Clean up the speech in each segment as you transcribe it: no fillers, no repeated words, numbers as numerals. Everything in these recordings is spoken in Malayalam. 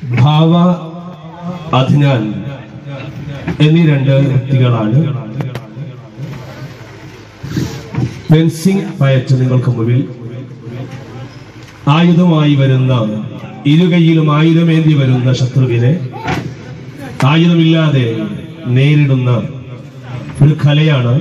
ഭാവ അധിനാൻ എന്നീ രണ്ട് വ്യക്തികളാണ് ഫെൻസിംഗ് പയറ്റ് നിങ്ങൾക്ക് മുന്നിൽ ആയുധമായി വരുന്ന ഇരുകൈയിലും ആയുധമേന്തി വരുന്ന ശത്രുവിനെ ആയുധമില്ലാതെ നേരിടുന്ന ഒരു കലയാണ്.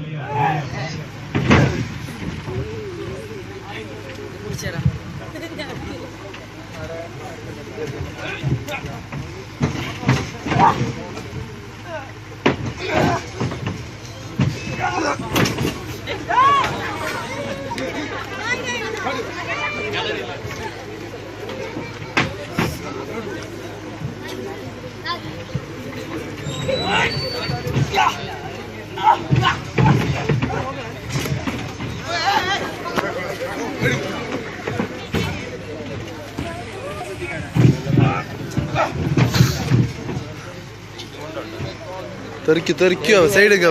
തെറിക്കോ സൈഡൊക്കെ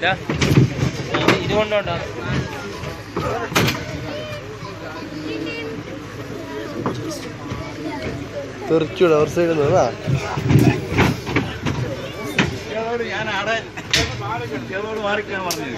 തെറിക്കൂടെ അവർ സൈഡിൽ നിന്നതാ. ഞാൻ ആടെ മാറിക്കാൻ പറഞ്ഞു.